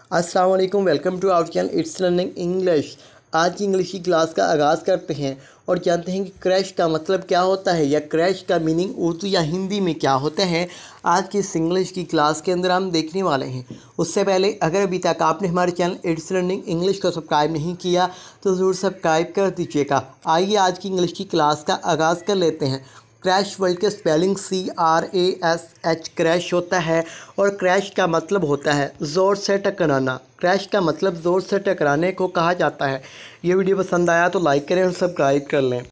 अस्सलाम वालेकुम, welcome to our channel it's learning English. आज की इंग्लिश की क्लास का आगाज़ करते हैं और जानते हैं कि क्रैश का मतलब क्या होता है या क्रैश का मीनिंग उर्दू या हिंदी में क्या होता है। आज की इस इंग्लिश की क्लास के अंदर हम देखने वाले हैं। उससे पहले अगर अभी तक आपने हमारे चैनल इट्स लर्निंग इंग्लिश को सब्सक्राइब नहीं किया तो ज़रूर सब्सक्राइब कर दीजिएगा। आइए आज की इंग्लिश की क्लास का आगाज़ कर लेते हैं। क्रैश वर्ड के स्पेलिंग CRASH क्रैश होता है और क्रैश का मतलब होता है ज़ोर से टकराना। क्रैश का मतलब ज़ोर से टकराने को कहा जाता है। ये वीडियो पसंद आया तो लाइक करें और सब्सक्राइब कर लें।